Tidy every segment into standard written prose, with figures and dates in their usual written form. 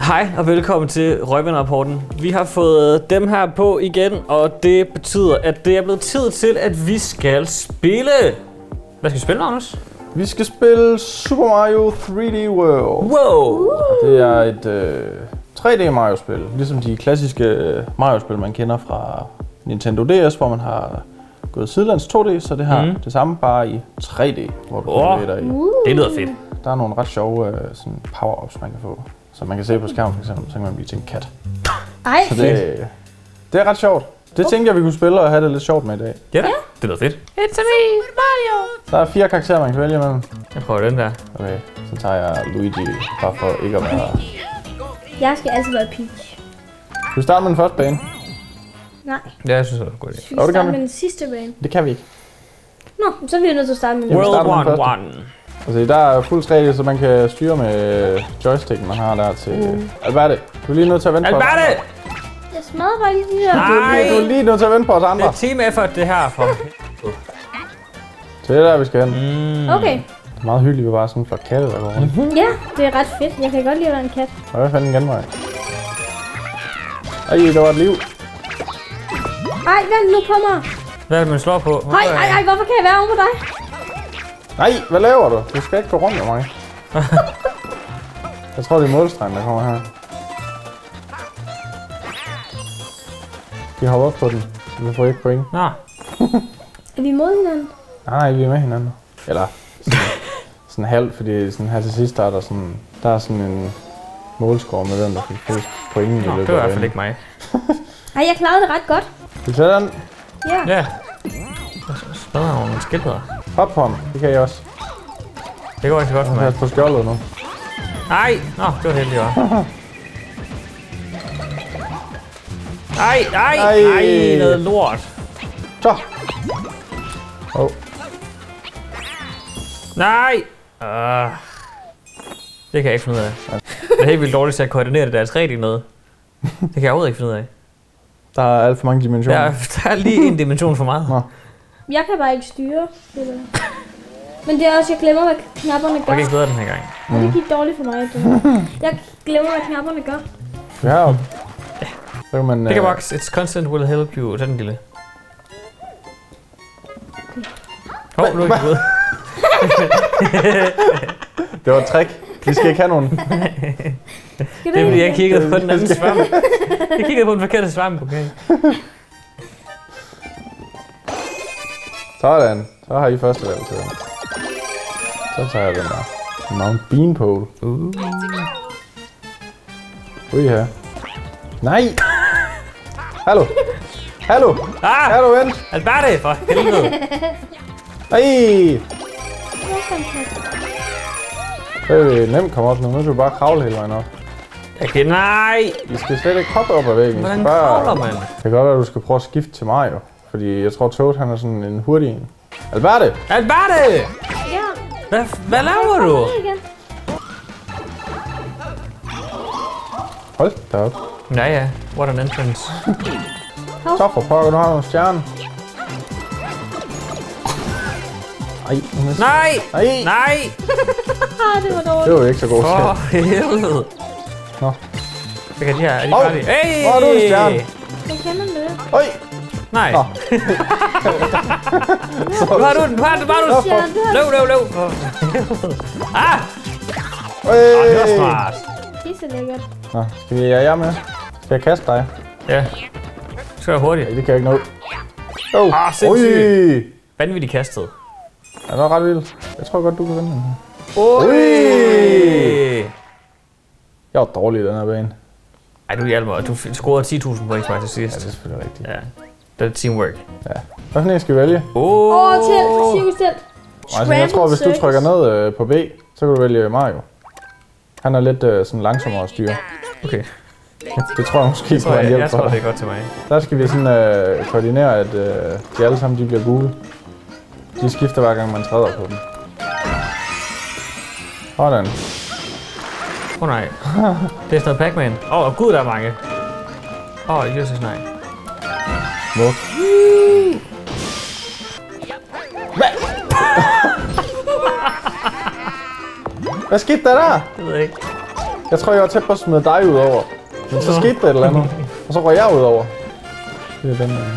Hej og velkommen til Røgvindrapporten. Vi har fået dem her på igen, og det betyder, at det er blevet tid til, at vi skal spille. Hvad skal vi spille, Magnus? Vi skal spille Super Mario 3D World. Wow! Det er et 3D Mario-spil, ligesom de klassiske Mario-spil, man kender fra Nintendo DS, hvor man har gået sidelands 2D, så det her det samme bare i 3D, hvor du kan bevæge dig i. Det lyder fedt. Der er nogle ret sjove sådan power-ups, man kan få, som man kan se på skærmen for eksempel, så kan man blive til en kat. Ej, så det er ret sjovt. Det tænkte jeg, vi kunne spille og have det lidt sjovt med i dag. Ja, det lyder fedt. it's me, Mario! Der er 4 karakterer, man kan vælge imellem. Jeg prøver den der. Okay, så tager jeg Luigi, bare for ikke at være her. Jeg skal altid være Peach. Skal vi starte med den første bane? Nej. Ja, jeg synes, det er en god idé. Skal vi starte med den sidste bane? Det kan vi ikke. Nå, så er vi nødt til at starte med den. World 1. Altså, der er fuld 3D, så man kan styre med joysticken, man har der til... Alberte, du er lige nødt til at vente på os. Alberte! Jeg smadrer bare lige de der. Nej! Du er lige nødt til at vente på os andre. Det er team effort, det her. For... Så det er der, vi skal hen. Okay. Det er meget hyggeligt, vi bare sådan en flok katte, der går rundt. Ja, det er ret fedt. Jeg kan godt lide at være en kat. Og hvad fanden en genvej? Ej, der var et liv. Ej, vent, nu kommer. Hvad er det, man slår på? Ej, hvorfor kan jeg være oven på dig? Nej, hvad laver du? Du skal ikke gå rundt med mig. Jeg tror, det er målstregen, der kommer her. De hopper op på den, så vi får ikke point. Nå. Er vi mod hinanden? Nej, vi er med hinanden. Eller sådan halvt, fordi sådan her til sidst, der er sådan en målscore med den, der fik flest point i løbet af det var i hvert fald ikke mig. Ej, jeg klarede det ret godt. Skal vi tage den? Ja. Ja. Jeg smadrer nogle skildpadder. Hop på ham, det kan jeg også. Det går ikke så godt for Jeg mig. er på skjoldet nu. Ej! Nå, det var heldigt også. Ej, noget lort. Så! Nej! Det kan jeg ikke finde ud af. Det er helt vildt dårligt til at koordinere det der 3D noget. Det kan jeg overhovedet ikke finde ud af. Der er alt for mange dimensioner. Der er lige en dimension for meget. Nå. Jeg kan bare ikke styre det der. Men det er også, jeg glemmer, hvad knapperne gør. Okay, ikke bedre den her gang. Og det gik dårligt for mig. Det. Jeg glemmer, hvad knapperne gør. Vi har jo. Så kan man... Pickabox, it's constant will help you. Tag den lille. Nu er ikke ud. Det var et trick. Vi skal ikke have nogen. Det er fordi, jeg kiggede på den anden svamp. Jeg kiggede på den forkerte svamp, okay? Sådan. Så har I første valg til den. Så tager jeg den der. Mount Beanpole. Her. Nej! Hallo! Hallo! Hallo, vent! Alberte, for helvede! Nej! Det er nemt komme op nu. Nu skal du bare kravle hele vejen op. Okay, nej! I skal slet ikke hoppe op ad væggen. Hvordan kravler man? Det kan godt være, at du skal prøve at skifte til Mario. Fordi jeg tror, Toad han er sådan en hurtig en. Alberte! Alberte! Ja. Hvad laver du? Hold da op. Ja. What an entrance. Så for pokker, du har nogle stjerner. Nej! Det var dårligt. Det var ikke så godt. For helvede. Nå. Så kan de her, er de færdige? Hey! Hvor er du en stjerne? Jeg kender det. Øj! Nej. Nå. Nu har du den, Løv. Ah! Det var smart. Pisse lækkert. Nå, skal vi have jer med? Skal jeg kaste dig? Ja. Så skal jeg hurtigt. Nej, det kan jeg ikke nå. Sindssygt. Vanvittigt kastet. Ja, det var ret vildt. Jeg tror godt, du kan vinde den her. Jeg var dårlig i den her bane. Ej, du hjalp mig. Du scorede 10.000 point til sidst. Ja, det er selvfølgelig rigtigt. Ja. Det er teamwork. Ja. Hvad for en skal vi vælge? Cirkustelt. Altså, jeg tror, hvis du trykker ned på B, så kan du vælge Mario. Han er lidt sådan langsommere at styre. Okay. Det tror jeg måske på en hjælp jeg for tror, dig. det er godt til mig. Der skal vi sådan koordinere, at de alle sammen de bliver gule. De skifter hver gang man træder på dem. Sådan. Nej. Det er sådan noget Pac-Man. Gud, der er mange. Jesus, nej. Hvor? Hvad skete der der? Det ved jeg ikke. Jeg tror, jeg var tæt på at smide dig ud over. Men så skete der et eller andet. Og så røg jeg ud over. Det er den der.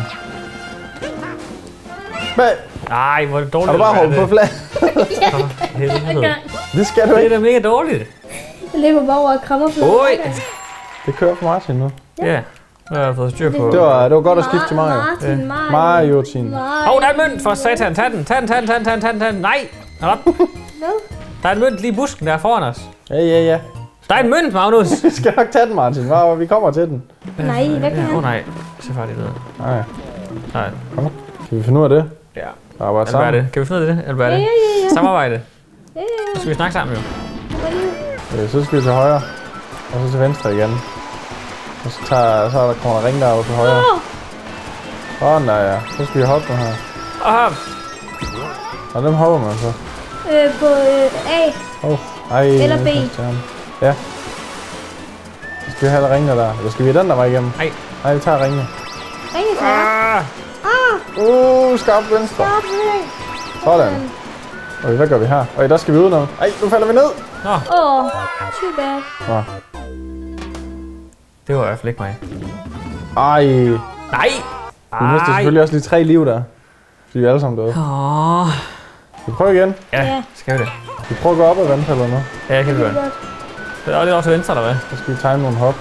Hvad? Nej, hvor er det dårligt. Har du bare hoppet på flag? Helvede. Det skal du Det er ikke. da mega dårligt. Jeg løber bare over og krammer på. Oj! Det kører for Martin nu. Ja, nu har jeg fået styr på. Det var godt at skifte til Mario. Martin. Mario, Tine. Der er en mønt for satan. Tag den. Nej! Hold op. Hvad? Der er en mønt lige i busken der foran os. Ja. Der er en mønt, Magnus! Vi skal nok tage den, Martin. Vi kommer til den. Nej, hvad kan han? Nej. Se færdigt ned. Nej. Nej. Kom. Kan vi finde ud af det? Ja. Arbejde sammen. Alberte, kan vi finde ud af det? Alberte? Ja. Samarbejde. Ja. Så skal vi snakke sammen jo. Så skal vi til højre. Og så til venstre igen. Og så kommer der ring deroppe til højre. Sådan der, ja. Så skal vi hoppe nu her. Og dem hopper man så. På A. Ej. Eller B. Ja. Så skal vi have ringene der. Eller skal vi have den der var igennem? Nej, vi tager ringene. Ringe til jer. Skarp venstre. Stop det. Sådan. Okay, hvad gør vi her? Der skal vi ud nu. Ej, nu falder vi ned. Too bad. Nå. Det var i hvert fald ikke mig. Ej. Nej! Vi mister selvfølgelig også lige 3 liv der. Fordi vi alle sammen døde. Vi prøver igen. Ja, skal vi det? Vi prøver at gå op ad vandfaldet nu. Ja, jeg kan gøre det. Det er også til venstre, eller hvad? Så skal vi tegne nogle hop.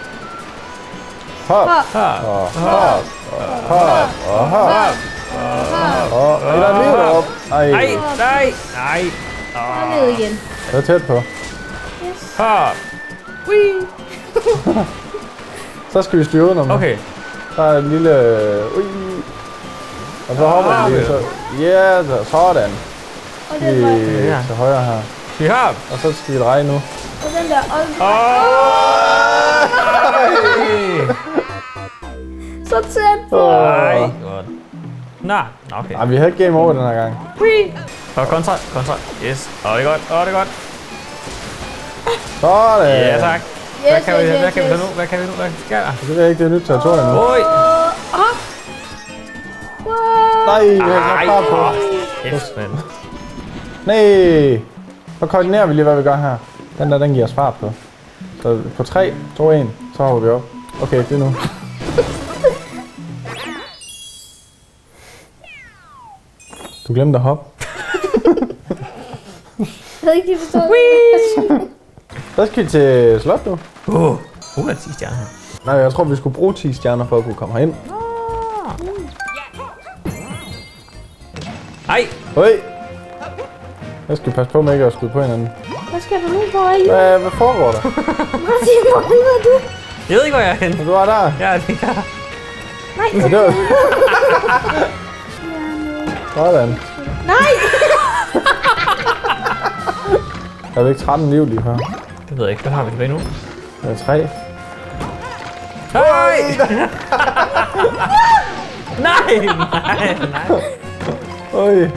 Hop. Her. Og hop. Og hop. Og der er liv deroppe. Ej. Nej. Og ned igen. Det er tæt på. Her. Så skal vi styre udenom. Okay. Der er en lille... Og så hopper vi lige. Så... Ja, sådan. Og den var. Vi til højre her. Vi har. Og så skal vi dreje nu. Og den der. Så tæt på. Nej. Godt. Nå, okay. Ej, vi har ikke game over den her gang. Og kontra. Yes. Det er godt. Sådan. Ja, tak. Hvad kan vi så nu? Hvad sker der? Det ved jeg ikke, det er nyt territorium nu. Oj. Nej, vi har ikke fart på. Kæft, mand. Nej. Så koordinerer vi lige, hvad vi gør her. Den der, den giver os fart på. Så på 3, 2, 1, så hopper vi op. Okay, det er nu. Du glemte at hoppe. Jeg havde ikke lige forstået. Så skal vi til slot nu. 110 stjerner her. Nej, jeg tror, vi skulle bruge 10 stjerner for at kunne komme herind. Ej. Høj! Jeg skal passe på med ikke at skyde på hinanden. Hvad skal du nu på, Elge? Hvad foregår der? Martin, hvor er du? Jeg ved ikke, hvor jeg er henne. Du er der? Ja, det er der. Nej. Ja, det var... Sådan. Nej! Jeg ved ikke 13 liv lige før. Det ved jeg ikke. Hvad har vi tilbage nu? Det er 3. Nej! Nej! Øj.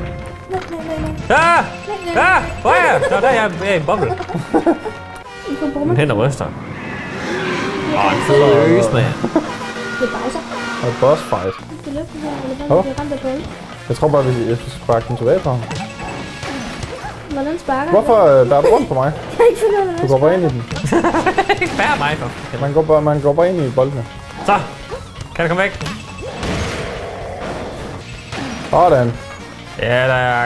Hvor er jeg? Nå, der er jeg i en boble. Min hænder ryster. En fed øs, mand. Det er Bowser. Og et boss fight. Det er løften her, eller hvad? Det ramte på. Jeg tror bare, jeg skal sparke den tilbage på ham. Hvordan sparker Hvorfor bærer du rundt på mig? Jeg kan ikke finde ud af, Du går bare ind i den. Ikke bære mig for. Man går bare ind i boldene. Så. Kan du komme væk? Sådan. Ja, der er...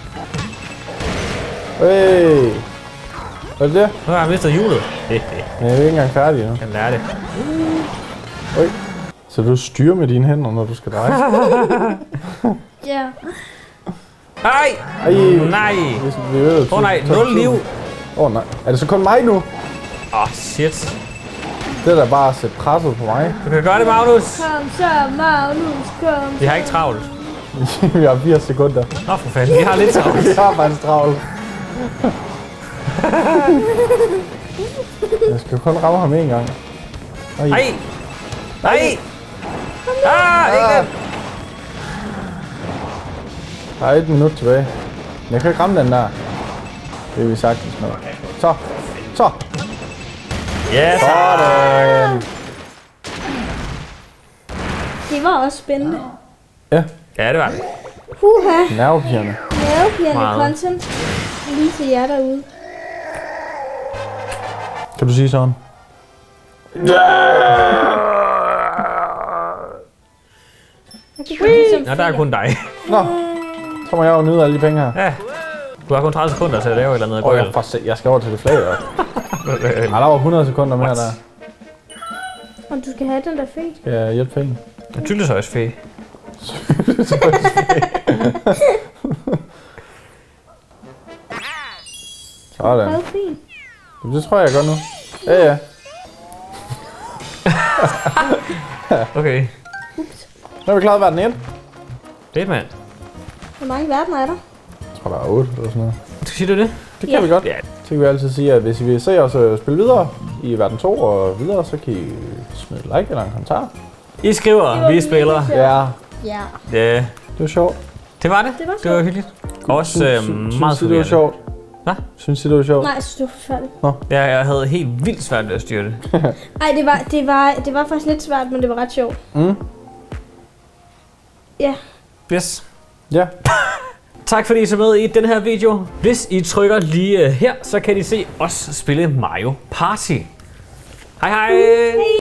Hey. Hvad er det? Nu har jeg mistet hjulet. Men jeg er ikke engang færdig nu. Jeg lærer det. Så du styrer med dine hænder, når du skal dreje? Ja. Ej! Ej. Nej! Vi ved, Nej, 0 liv. Nej. Er det så kun mig nu? Shit. Det er da bare at sætte presset på mig. Du kan gøre det, Magnus. Kom så, Magnus, kom. Vi har ikke travlt. Vi har 80 sekunder. Nå, for fanden. Vi har lidt travlt. Vi har faktisk travlt. Jeg skal kun ramme ham en gang. Nej! Nej! Ikke den! Der er 1 minut tilbage. Men jeg kan ikke ramme den der. Det er vi sagtens med. Så. Ja, Sådan. Det var også spændende. Ja, Ja, det var det. Huha. nervepigerne. Nervepirrende Meget. content. Lige til jer derude. Kan du sige sådan? Nå, der er kun dig. Nå, så må jeg jo nyde alle de penge her. Ja. Du har kun 30 sekunder til at lave et eller andet. Jeg skal over til det flag. Ej, der var 100 sekunder mere der. Og du skal have den der fe. Skal jeg hjælpe fængen? Jeg tydeligt så også fe. Sådan. Hvad fe? Det tror jeg gør nu. Ja. Okay. Nu er vi klaret verden 1. Det mand. Hvor mange verdener er der? Jeg tror, der er 8 eller sådan noget. Siger du det? Det kan vi godt. Ja. Så kan vi altid sige, at hvis I vil se os spille videre i verden 2 og videre, så kan I smide et like eller en kommentar. I skriver, vi spiller. Ja, Ja. Ja. det var sjovt. Det var det. Det var Det var sjovt. hyggeligt. Også meget Synes I, det var forvirrende. sjovt? Hvad? Synes I, det var sjovt? Nej, jeg synes, det var forfærdeligt. Ja, jeg havde helt vildt svært ved at styre det. Ej, det var faktisk lidt svært, men det var ret sjovt. Mm. Ja. Yes. Ja. Tak fordi I så med i den her video. Hvis I trykker lige her, så kan I se os spille Mario Party. Hej hej!